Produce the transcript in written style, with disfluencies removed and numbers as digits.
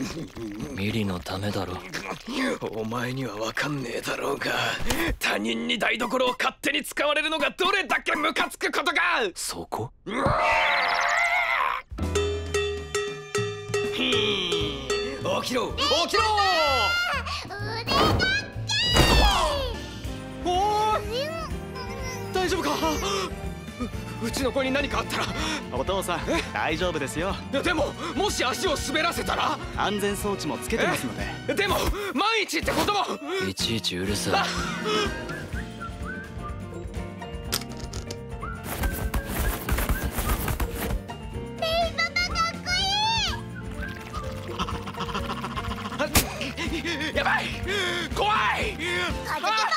ミリのためだろ。 お前には分かんねえだろうが、他人に台所を勝手に使われるのがどれだけムカつくことか。 そこ？ 起きろ起きろ。おお、大丈夫か。うちの子に何かあったら。 お父さん大丈夫ですよ。 でももし足を滑らせたら。 安全装置もつけてますので。 でも万一ってことも。 いちいちうるさい。 やばい、怖い。